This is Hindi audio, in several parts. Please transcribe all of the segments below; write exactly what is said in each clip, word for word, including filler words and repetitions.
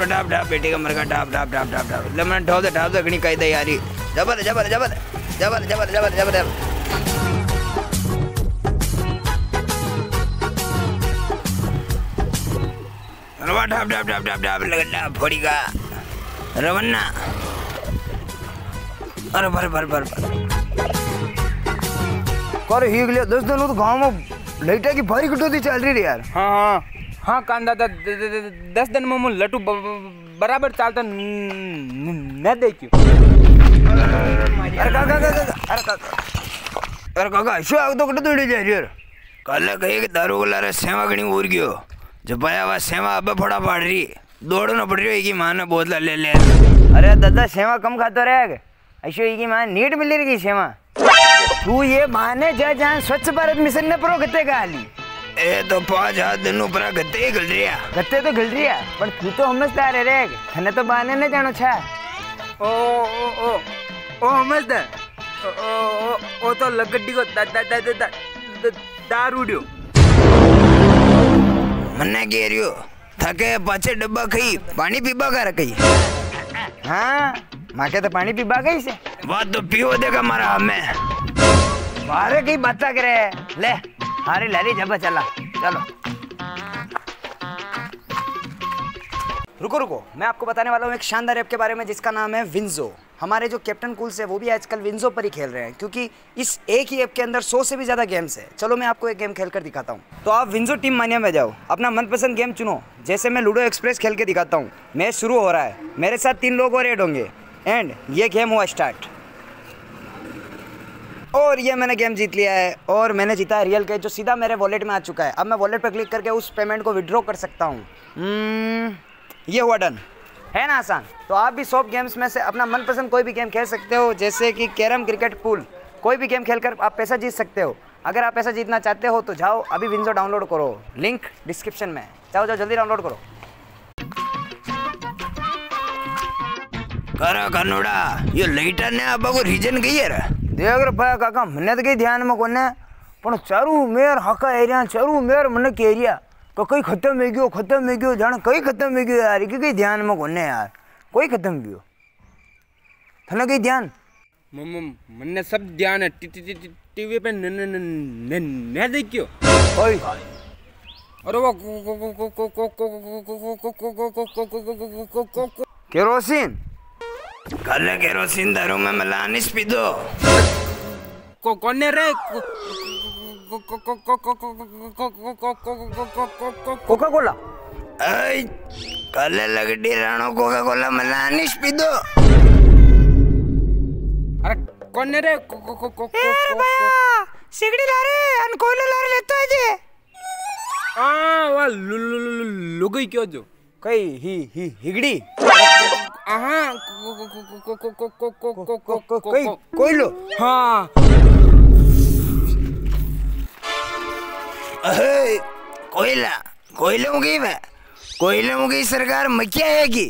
ढाप ढाप बेटी का मरगा ढाप ढाप ढाप ढाप ढाप ले मैंने ढाप दे ढाप दे गणी कही दे यारी जबर जबर जबर जबर जबर जबर जबर रवा ढाप ढाप ढाप ढाप ढाप लगा ढाप फोड़ी का रवन्ना अरे भर भर भर कर ही गया दस दिन तो गांव में लाइटा की भारी कटौती चल रही है यार। हाँ हाँ हाँ कांदा दा दस दिन में मुझे लट्टू बराबर चालता न देखियो। अरे काका काका अरे काका अरे काका शो आग तो कटौती उड़ी जा रही है कल कही कि दारू को लारे सेवा गणी उड़ गयो जब पाया हुआ सेवा अब फोड़ा पाड़ रही दौड़ना पड़ रही है कि माँ ने बोतल ले ले। अरे दादा सेवा कम खाता रहेगा ऐसे की माँ नीट मिल रही सेवा तू ये माने जा जहाँ स्वच्छ भारत मिशन ने प्रो गत्ते का हाली ए तो पाँच हाथ दिनों पर गत्ते ही गल रही है गत्ते तो गल रही है पर तू तो समझदार है रे थने तो बाने ने जानो छा ओ ओ ओ ओ समझदार ओ ओ ओ तो लगड्डी को दा दा दा दा दारू दियो मन्ने कह रही हो थके पाचे डब्बा खई पानी पीबा कर कही हाँ माँ के तो पानी पीबा गई से बात तो पियो देगा मारा हमें बारे की बात करे ले हारी लारी जब चला चलो रुको रुको मैं आपको बताने वाला हूँ एक शानदार ऐप के बारे में जिसका नाम है विंजो। हमारे जो कैप्टन कूल्स है वो भी आजकल विंजो पर ही खेल रहे हैं क्योंकि इस एक ही ऐप के अंदर सौ से भी ज़्यादा गेम्स है। चलो मैं आपको एक गेम खेल कर दिखाता हूँ। तो आप विंजो टीम मानिया में जाओ अपना मनपसंद गेम चुनो। जैसे मैं लूडो एक्सप्रेस खेल के दिखाता हूँ। मैच शुरू हो रहा है मेरे साथ तीन लोग और ऐड होंगे एंड ये गेम हुआ स्टार्ट और ये मैंने गेम जीत लिया है और मैंने जीता है रियल कैश जो सीधा मेरे वॉलेट में आ चुका है। अब मैं वॉलेट पर क्लिक करके उस पेमेंट को विड्रॉ कर सकता हूँ। ये हुआ डन है ना आसान। तो आप भी सॉफ्ट गेम्स में से अपना मनपसंद कोई भी गेम खेल सकते हो जैसे कि कैरम क्रिकेट पूल कोई भी गेम खेलकर आप पैसा जीत सकते हो। अगर आप पैसा जीतना चाहते हो तो जाओ अभी विंजो डाउनलोड करो लिंक डिस्क्रिप्शन में जाओ जाओ जल्दी डाउनलोड करो। करा कनोड़ा ये लाइटर ने अब को रीजन गई है देख रे भाई काका मन्ने तो कई ध्यान में कोने पण चारू मेर हका एरिया चारू मेर मन के एरिया तो कई खत्म हो गयो खत्म हो गयो जाने कई खत्म हो गयो यार कि कई ध्यान में कोने यार कोई खत्म हो गयो थने कई ध्यान मन्ने सब ध्यान है टीवी पे न न न न देखियो ओए अरे वो केरोसिन कल केरोसिन दारू में मिलानिस पी दो को कोने रे कोका कोला ऐ कल लगड़ी राणो कोका कोला मिलानिस पी दो अरे कोने रे को को को को सिगड़ी ला रे अन कोयला ला रे लेतो है जे आ वा लुगई क्यों जो कई ही ही हिगड़ी हाँ कोई कोयलो हाँ अहे कोयला कोयलों की वे कोयलों की सरकार मक्या है की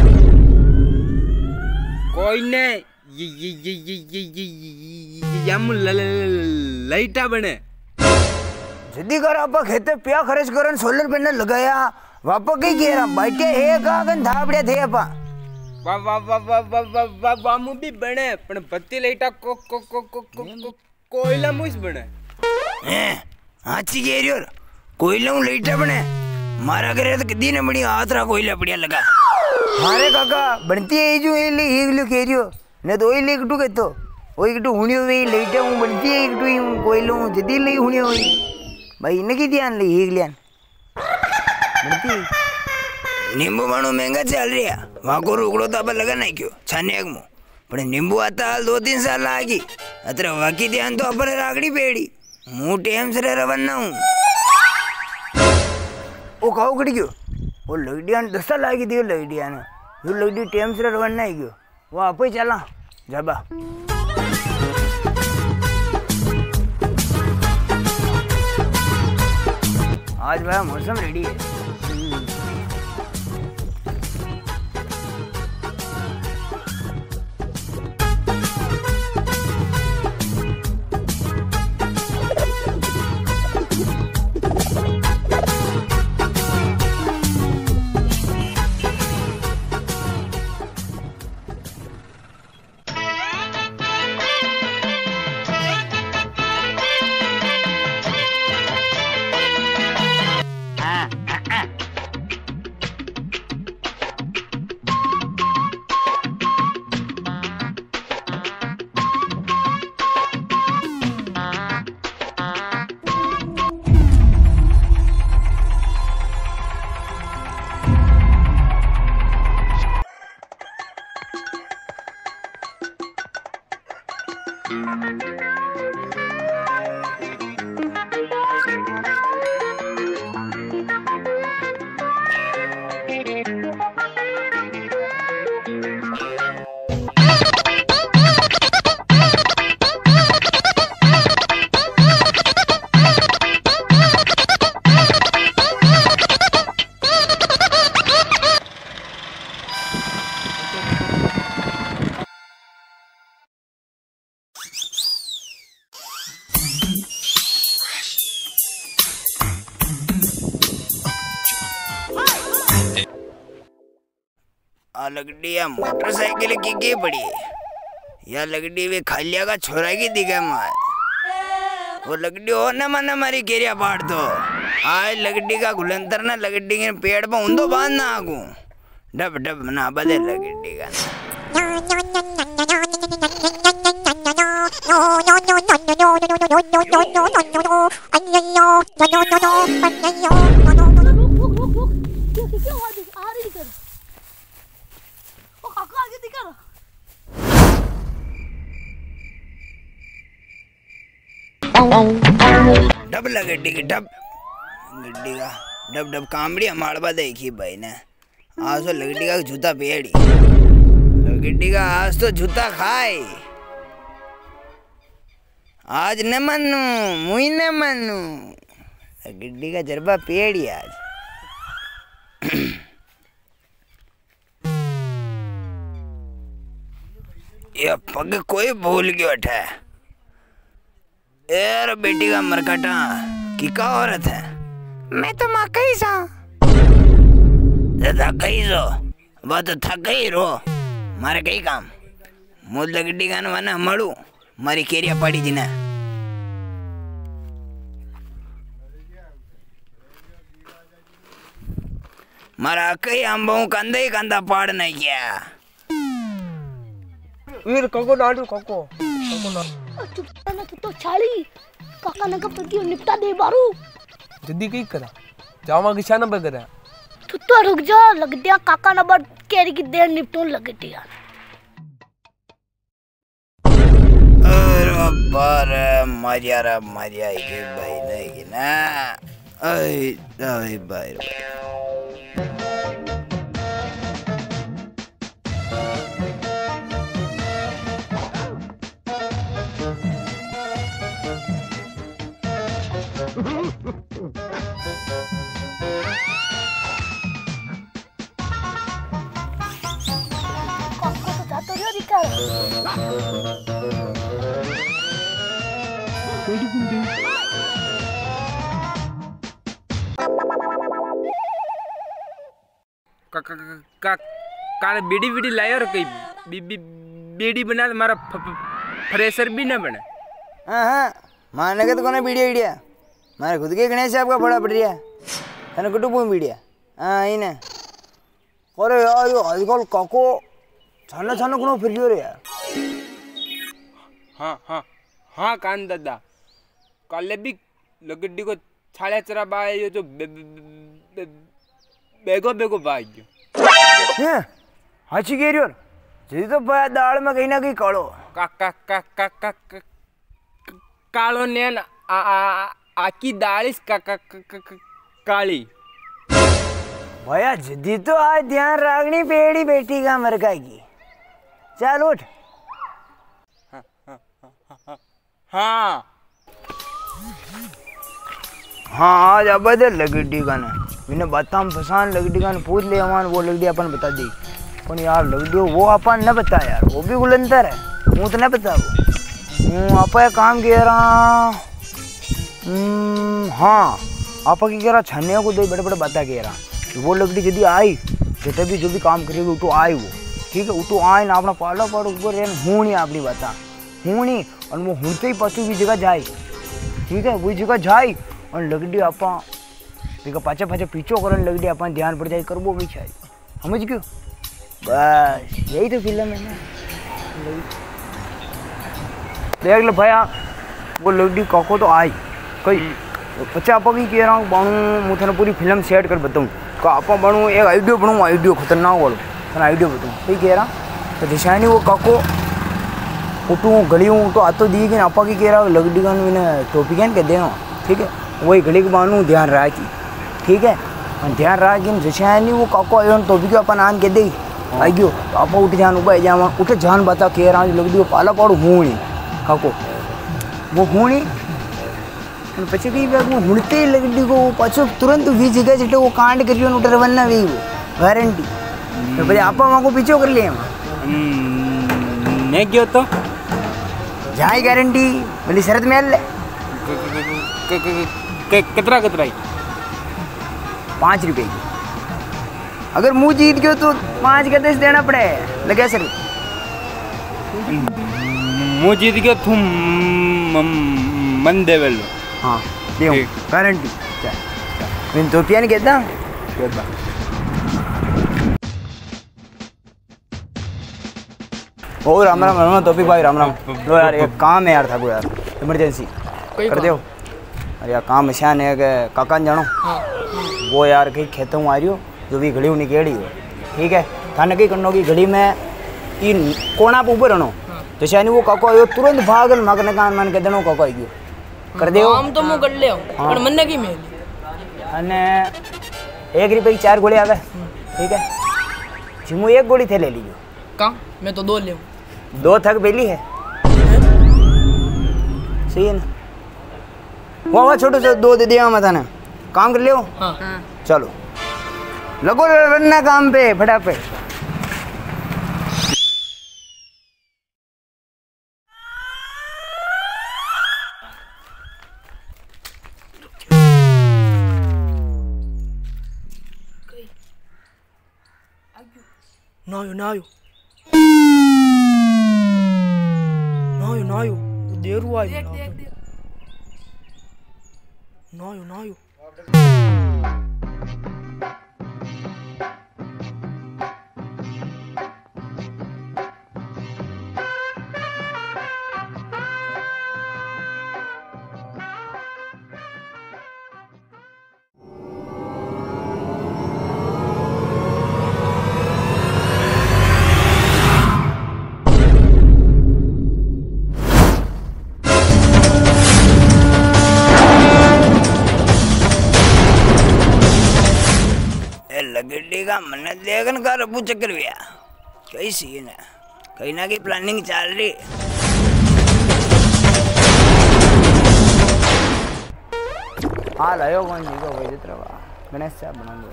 कोई ने ये ये ये ये ये ये यम लाइटा बने जल्दी कर आपा खेते पिया खर्च करन सोलर पैनल लगाया वापा कई कह रहा बैठे है का गन धाबड़े थे आपा वा वा वा वा वा वा वा वामु भी बने पण बत्ती लाइटा को को को को को कोयला मुइस बने हैं आची कह रही हो कोयलों लाइटा बने मारा करे तो कितनी ने बड़ी हाथ रहा कोयला बढ़िया लगा हारे काका बनती है जो ये ले एक लो कह रही हो ने दो ही ले कटू के तो वो एक टू हुनी हुई लाइटा हूं बनती है एक टू कोयलों जदी ले हुनी हुई भाई इनकी ध्यान ले एक लियान बनती नींबू बाणु महंगा चल रही है वहां को रुकड़ो तो अब लगा नहीं क्यों छाने एक मुंह पर नींबू आता हाल दो तीन साल आगी अतर वाकी ध्यान तो अपने रागड़ी पेड़ी मुंह टेम से रवन्ना हूँ वो कहो कट गयो वो लड़िया ने दस साल आगी दियो लड़िया ने जो लड़ी टेम से रवन्ना ही गयो वो आप ही चला जाबा आज भाई मौसम रेडी है आ लगड़ी या मोटरसाइकिल की की पड़ी है या लगड़ी वे खालिया का छोरा की दिखे मार वो लगड़ी और न मन हमारी केरिया पाड़ दो आज लगड़ी का गुलंतर ना लगड़ी के पेड़ पर उन्दो बांध ना आगू डब डब ना बदे लगड़ी का डब लगड्डी की डब गड्डी का डब डब कामड़ी हमारे देखी भाई ने आज तो लगड्डी का जूता पेड़ी लगड्डी का आज तो जूता खाए आज न मनु मुई न मनु लगड्डी का जरबा पेड़ी आज ये पग कोई भूल गया था यार बेटी का मरकटा की का औरत है मैं तो माँ कही सा थक गई सो वह तो थक गई रो मारे कई काम मुझ लगड्डी का वना मड़ू मारी केरिया पड़ी थी ना मारा कई अंबों कंधा ही कंधा पाड़ नहीं किया वीर कको नाडू कको कको ना चुपचाप तू तो छाड़ी काका ने कब तक निपटा दे बारू जल्दी कई करा जावा किसा नंबर करा तू तो रुक जा लग दिया काका ने बड़ केरी की देर निपटून लग दिया अरे बार मरिया रा मरिया के भाई नहीं कि ना आई आई भाई का का का काले बीड़ी बीड़ी लायो रे कई बी, बी, बीड़ी बना मारा फ्रेशर भी ना बने हाँ हाँ मारने का तो कौन बीड़िया बीड़िया मारे खुद के गणेश साहब का बड़ा पड़ रहा है ना कुटुंब बीड़िया हाँ ही ना अरे यार यो आजकल काको छाना छाना कौन फिर रे यार हाँ हाँ हाँ कान दादा काले भी लगड्डी को छाड़े चरा बाय यो जो बे, बे, बेगो बेगो बाय हैं हाची कह रही हो जी तो बाय दाल में कहीं ना कहीं कालो का का का का का कालो ने आ आ आकी दालिस का का काली भैया जिद्दी तो आज ध्यान रखनी पेड़ी बेटी का मरका की चल उठ हाँ हाँ आज अब दे लगड्डी का ना मैंने बताम फसान लगड्डी का पूछ ले अमान वो लगड्डी अपन बता दी पर यार लगड्डी वो अपन न बता यार वो भी गुलंतर है मुँह तो न बता वो आप काम कह रहा हाँ आप की कह रहा छन्ने को दो बड़े बड़े बता कह रहा वो लगड्डी यदि आई जितने भी जो भी काम करेगी वो तो आए वो ठीक है वो तो आए ना अपना पाला पाड़ ऊपर हूँ नहीं अपनी बता हूँ नहीं और वो हूँते ही पशु भी जगह जाए ठीक है वही जगह जाए और लगड्डी आपा देखा पाचा पाचा पीछो करने लगड्डी आपा ध्यान पड़ जाए कर वो भी चाहिए समझ क्यों बस यही तो फिल्म है ना देख लो भैया वो लगड्डी काको तो आई कई बच्चा आपा की कह रहा हूँ बनू मैं थाने पूरी फिल्म सेट कर बताऊँ का आपा बनू एक आइडियो बनूँ आइडियो खतरनाक वालों थाना आइडियो बताऊँ कई कह रहा तो जैसा नहीं वो काको उठूँ गलियों तो आतो दी कि आपा की कह रहा लगड़ी का मैंने टोपी कहन के देना ठीक है वही गली के बानू ध्यान रहा की ठीक है ध्यान रहा कि जैसे नहीं वो काको आयो टोपी के अपन आन के दे आई गयो तो आप उठ जान उबा जावा उठ जान बता कह रहा लगड़ी पाला पाड़ू हूँ नहीं काको वो हूँ नहीं पछी कई बार वो हुड़ते लगड़ी को पाछो तुरंत वी जगह जटे वो कांड करियो उठ रवन्ना वी वो गारंटी तो भाई आपा वहाँ को पीछे कर लिए नहीं गयो तो जाए गारंटी बोली शरत में ले कितना कितना पाँच रुपए की अगर मुँह जीत गयो तो पाँच का दस देना पड़े लगे सर मुँह जीत गयो तुम मन देवे लो हाँ दे गारंटी मैं तो पिया नहीं कहता ओ राम राम राम तो भाई राम राम लो यार एक काम है यार था को यार इमरजेंसी कर दो अरे यार काम शान है कि काका जानो हाँ। वो यार कहीं खेतों में आ रही हो जो भी घड़ी निकेड़ी हो ठीक है थाने कहीं करनो की घड़ी में इन कोना पे ऊपर रहनो तो शानी वो काको आयो तुरंत भागन मागने कान मान के देनो काको आयो कर दो काम तो मु कर ले पर मन्ने की मेल अने एक रुपए की चार गोली आवे ठीक है जिमु एक गोली थे ले लीजिए का मैं तो दो ले दो थक बेली है सही है ना वो वो छोटे से दो दे दिया मैं थाने काम कर लियो हाँ चलो लगो रन्ना काम पे फटाफट नायो नायो नायो नायो देर हुआ है नायो नायो लगड़ी का मन देखन का रबू चक्कर भैया कई सीन है कहीं ना कहीं प्लानिंग चल रही हाँ लायो कौन जी को वही जितना गणेश साहब बना दो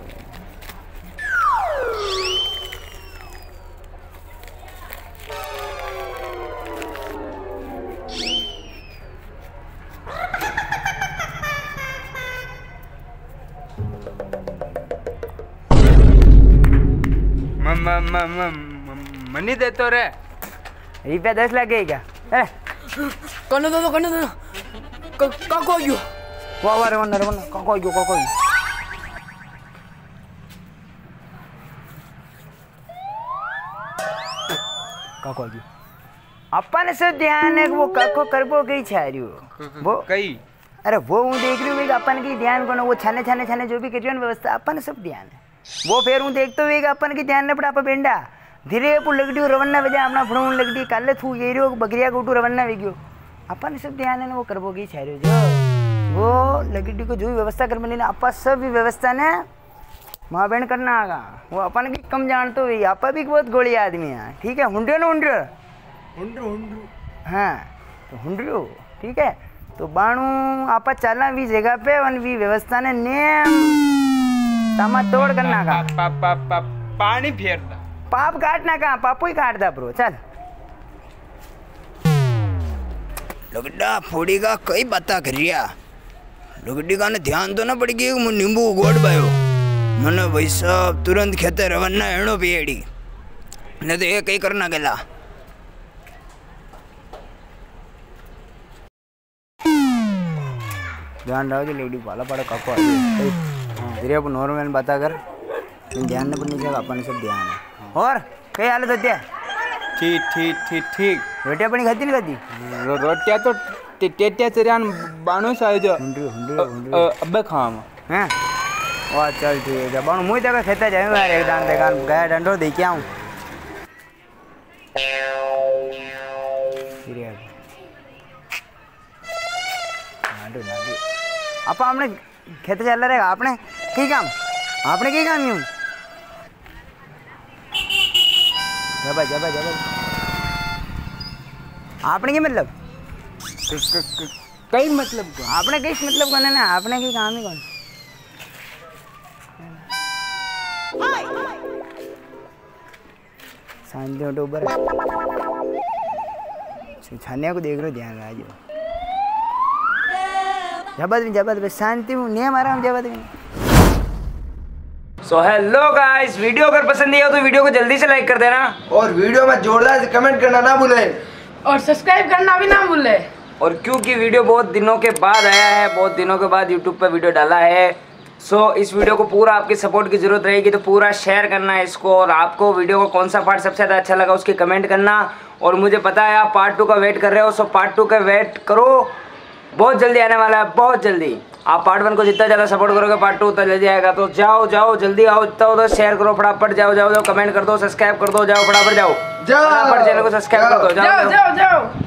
मनी दे तो रे रुपया दस लाख है क्या है कने दो कने दो का को यो वाह वाह रवन रवन का को यो का को यो का को यो अपन से ध्यान है वो काको करबो कई छारियो वो कई अरे वो हूँ देख रही हूँ अपन की ध्यान को वो छाने छाने छाने जो भी करियो व्यवस्था अपन सब ध्यान है वो फिर हूँ देखते हुए अपन की ध्यान न पड़ा आप बेंडा धीरे पु लगड़ी रवन्ना बजा अपना फड़ू लगड़ी काले थू ये रियो बकरिया को उठू रवन्ना वे गयो अपन सब ध्यान है ना वो करबो की छारियो जो वो लगड़ी को जो भी व्यवस्था कर मिली ना आपा सब भी व्यवस्था ने माँ बहन करना आगा वो अपन की कम जानते हुए आपा भी बहुत गोली आदमी है ठीक है हुंड्रियो ना हुंड्रियो हुंड्रो हुंड्रो हाँ तो हुंड्रियो ठीक है तो बाणू आपा चलना भी जगह पे वन भी व्यवस्था ने नेम तमा तोड़ करना का पा, पा, पा, पानी फेरता पाप काटना का पापू ही काटता ब्रो चल लगड़ा फोड़ी का कई बाता करिया लगड़ी का ने ध्यान तो ना पड़ गई मु नींबू गोड़ पायो मने भाई साहब तुरंत खेते रवन्ना एणो पिएड़ी ने तो ये कई करना गेला ध्यान रहो लेडी पाला पड़ा काको आ गई धीरे अपन नॉर्मल बता कर ध्यान न पड़नी चाहिए अपन सब ध्यान है और कई हालत होती है ठीक ठीक ठीक ठीक रोटियां अपनी खाती नहीं खाती रो, रोटियां तो टेटिया चरियान बाणो सायो जो हुंड्री हुंड्री हुंड्री अबे खाम हैं वाह चल ठीक है बाणो मुई तक खेता जाए यार एक दान देखान गया डंडो दे के आऊं आपा हमने खेत चल रहेगा आपने कहीं काम आपने कहीं काम यूं जबा जबा जबा आपने क्या मतलब कई मतलब को आपने किस मतलब कौन है ना आपने की काम ही कौन शांति उठो ऊपर छानिया को देख रहे हो ध्यान राजू जबत में जबत में शांति हूँ नहीं हमारा हम जबत में सो हेलो गाइस, वीडियो अगर पसंद आया तो वीडियो को जल्दी से लाइक कर देना और वीडियो में जोरदार से कमेंट करना ना भूलें और सब्सक्राइब करना भी ना भूले। और क्योंकि वीडियो बहुत दिनों के बाद आया है, बहुत दिनों के बाद यूट्यूब पर वीडियो डाला है, सो इस वीडियो को पूरा आपकी सपोर्ट की जरूरत रहेगी, तो पूरा शेयर करना है इसको। और आपको वीडियो का कौन सा पार्ट सबसे ज़्यादा अच्छा लगा उसकी कमेंट करना। और मुझे पता है आप पार्ट टू का वेट कर रहे हो, सो पार्ट टू का वेट करो, बहुत जल्दी आने वाला है, बहुत जल्दी। आप पार्ट वन को जितना ज़्यादा सपोर्ट करोगे पार्ट टू उतना जल्दी आएगा। तो जाओ जाओ जल्दी आओ, जितना हो तो शेयर करो फटाफट, जाओ जाओ जाओ कमेंट कर दो, सब्सक्राइब कर दो, जाओ फटाफट जाओ, फटाफट चैनल को सब्सक्राइब कर दो, जाओ जाओ जाओ।